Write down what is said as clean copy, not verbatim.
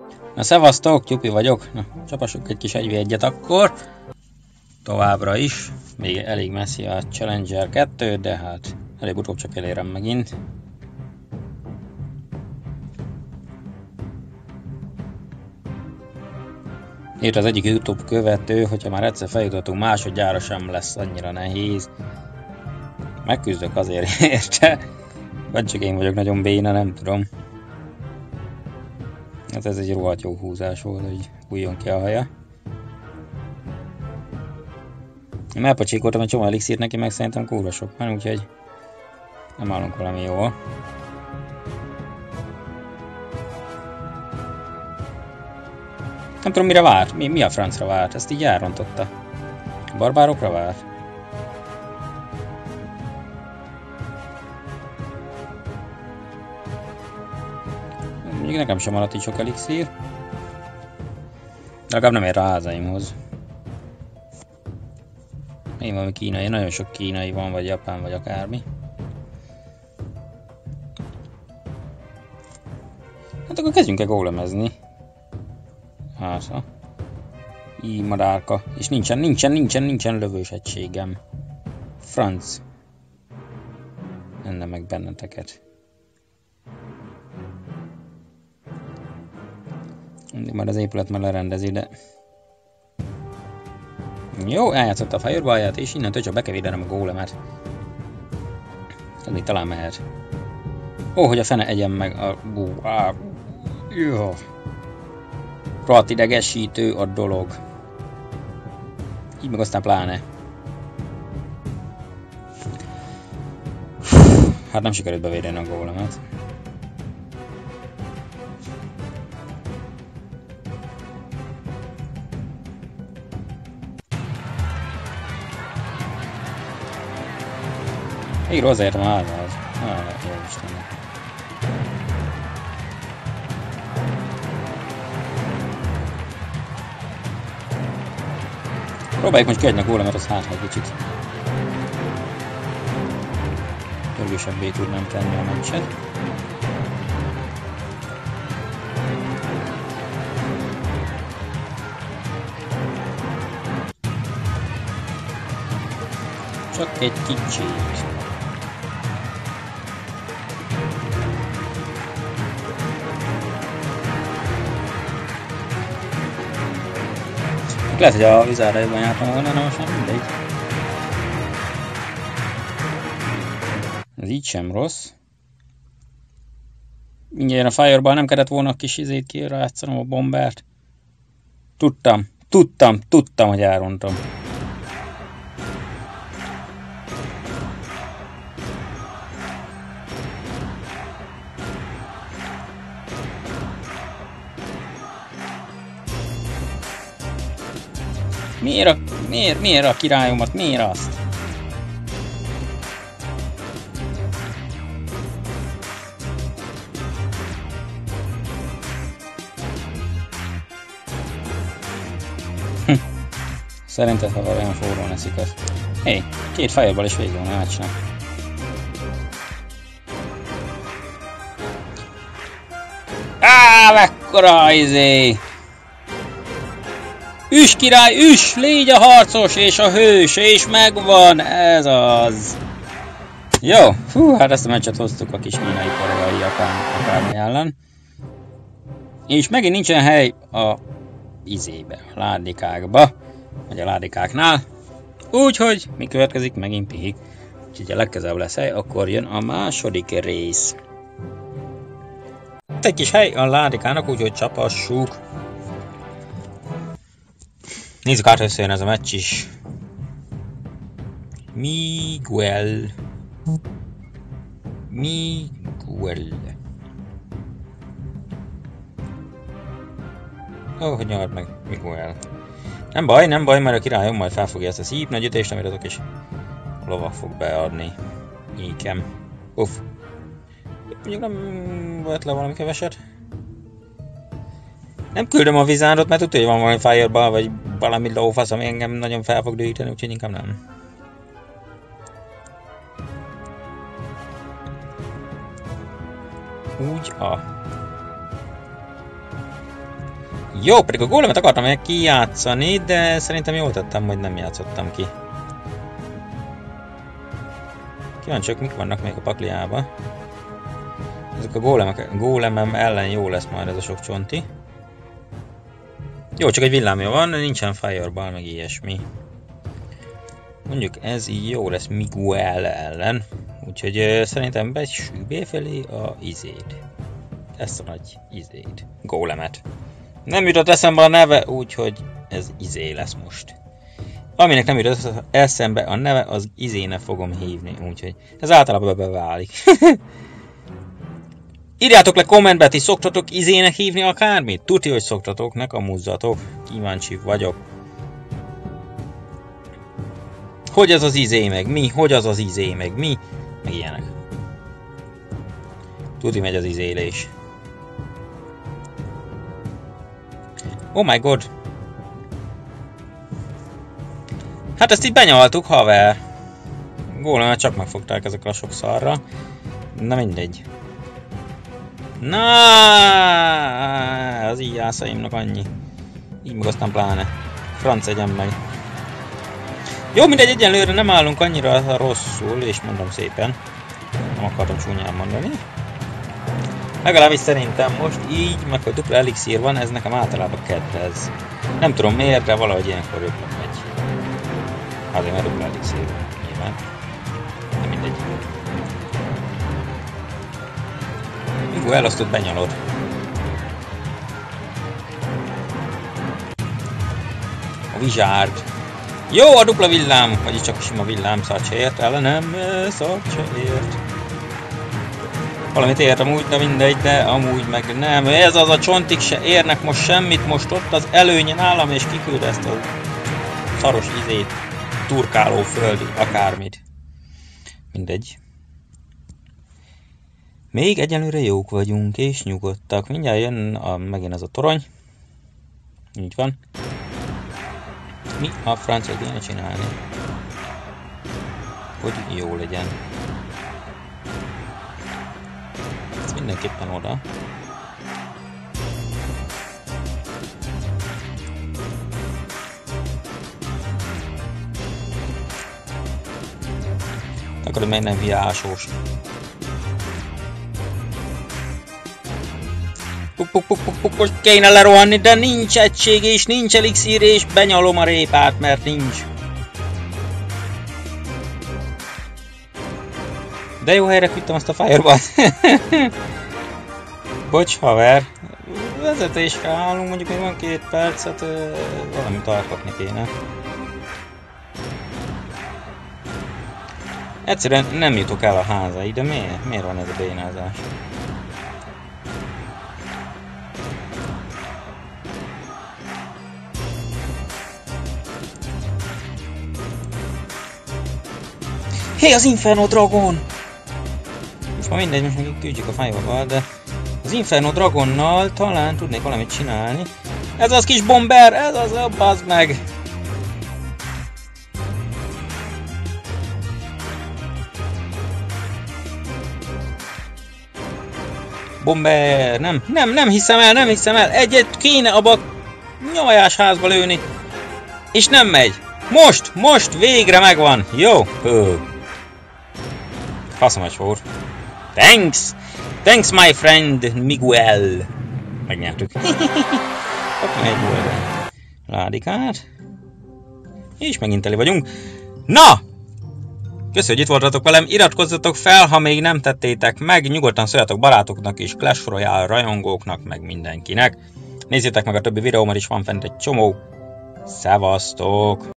Na szevasztok, Tyupi vagyok. Na, csapassuk egy kis 1v1-et akkor. Továbbra is. Még elég messzi a Challenger 2, de hát előbb-utóbb csak elérem megint. Írt az egyik YouTube követő, hogyha már egyszer feljutottunk, másodjára sem lesz annyira nehéz. Megküzdök azért érte. Vagy csak én vagyok nagyon béna, nem tudom. Hát ez egy rohadt jó húzás volt, hogy hújjon ki a haja. Én elpacsékoltam egy csomó elixírt neki, meg szerintem kurva sok van, úgyhogy nem állunk valami jól. Nem tudom mire várt, mi a francra várt, ezt így elrontotta. A barbárokra várt. Még nekem sem maradt így sok elixír. De legalább nem ér a házaimhoz. Én valami kínai, nagyon sok kínai van, vagy japán, vagy akármi. Hát akkor kezdjünk el gólemezni. Hát, így madárka. És nincsen lövős egységem. Franc. Enne meg benneteket. Majd az épület már lerendezi, de... Jó, eljátszott a fireball-ját, és innentől csak be kell védenem a gólemet. Ez még talán mehet. Ó, hogy a fene egyen meg a... Jó. Rohadt idegesítő a dolog. Így meg aztán pláne. Hát nem sikerült bevédeni a gólemet. Így azért már az. Jó Istenem. Próbáljuk most kiadni a gólemet, az hát egy kicsit törgősebbé tudnám tenni a meccset. Csak egy kicsit. Lehet, hogy a vizárra jobban jártam volna, de most már mindegy. Ez így sem rossz. Mindjárt a fireball nem kellett volna a kis izét kirátszanom a bombert. Tudtam, hogy elrontom. Miért a királyomat? Miért azt? Szerinted, ha olyan forrón eszik az. Hé, 2 fireball is végül van a meccsnek. Mekkora izé! Üss király, üss! Légy a harcos és a hős, és megvan! Ez az! Jó, hát ezt a meccset hoztuk a kis kínai, koreai, japán akármi ellen. És megint nincsen hely a izébe, a ládikákba, vagy a ládikáknál. Úgyhogy mi következik? Megint pihik. Úgyhogy a legközelebb lesz hely, akkor jön a második rész. Egy kis hely a ládikának, úgyhogy csapassuk. Nézzük át, összejön ez a meccs is. Miguel. Ó, hogy nyomod meg Miguel. Nem baj, mert a királyom majd felfogja ezt a szíp nagy ütést, amit azok is lovak fog beadni. Íkem. Uff. Mondjuk nem volt le valami keveset. Nem küldöm a vizándot, mert tudja, hogy van valami fireball, vagy valami lófasz, ami engem nagyon fel fog dühíteni, úgyhogy inkább nem. Úgy a... Jó, pedig a gólemet akartam meg kijátszani, de szerintem jól tettem, hogy nem játszottam ki. Kíváncsiak, mik vannak még a pakliába. Ezek a gólemem ellen jó lesz majd ez a sok csonti. Jó, csak egy villámja van, nincsen fireball, meg ilyesmi. Mondjuk ez így jó lesz Miguel ellen. Úgyhogy szerintem bessük befelé a izét. Ezt a nagy izét. Gólemet. Nem jutott eszembe a neve, úgyhogy ez izé lesz most. Aminek nem jutott eszembe a neve, az izéne fogom hívni, úgyhogy ez általában beválik. Írjátok le kommentbe, ti szoktatok izének hívni akármit? Tuti, hogy szoktatok, ne kamuzzatok. Kíváncsi vagyok. Hogy az az izé meg mi? Hogy az az izé meg mi? Meg ilyenek. Tuti megy az izélés. Oh my god. Hát ezt így benyaltuk, haver. Gólemet csak megfogták ezekkel a sok szarra. Na mindegy. Na, az így jászaimnak annyi. Így meg aztán pláne. Franc egyen meg. Jó, mindegy, egyenlőre nem állunk annyira rosszul, és mondom szépen. Nem akartam csúnyán mondani. Legalábbis szerintem most így, meg hogy dupla elixír van, ez nekem általában kedvez. Nem tudom miért, de valahogy ilyenkor jobban megy. Azért mert dupla elixír van, nyilván. De mindegy. Miguel azt ott benyalod. A Wizard. Jó, a dupla villám, vagyis csak a sima villám, szart se ért, ellenem, szart se ért. Valamit ért amúgy, de mindegy, de amúgy meg nem. Ez az a csontik se érnek most semmit, most ott az előnye nálam, és kiküld ezt a szaros izét, turkáló földi, akármit. Mindegy. Még egyelőre jók vagyunk, és nyugodtak. Mindjárt jön megint ez a torony. Így van. Mi a francia kéne csinálni? Hogy jó legyen. Ez mindenképpen oda. Akkor még nem viásós. Most kéne lerohanni, de nincs egység és nincs elixír, és benyalom a répát, mert nincs. De jó helyre küldtem azt a fireball-t. Bocs, haver. Vezetésre állunk, mondjuk még van 2 percet, valamit alkotni kéne. Egyszerűen nem jutok el a házaig, de miért van ez a bénázás? Hé, az Inferno Dragon! Most már mindegy, most még küldjük a fireball, de az Inferno Dragonnal talán tudnék valamit csinálni. Ez az kis bomber, ez az, bazd meg! Bomber! Nem hiszem el! Egyet kéne abba nyavajás házba lőni. És nem megy! Most végre megvan! Jó! Faszom egy sor. Thanks my friend Miguel. Megnyertük. Kaptam egy golden ládikát. És megint teli vagyunk. Na! Köszönjük, hogy itt voltatok velem. Iratkozzatok fel, ha még nem tettétek meg. Nyugodtan szóljatok barátoknak és Clash Royale rajongóknak, meg mindenkinek. Nézzétek meg a többi videómat is, van fent egy csomó. Szevasztok!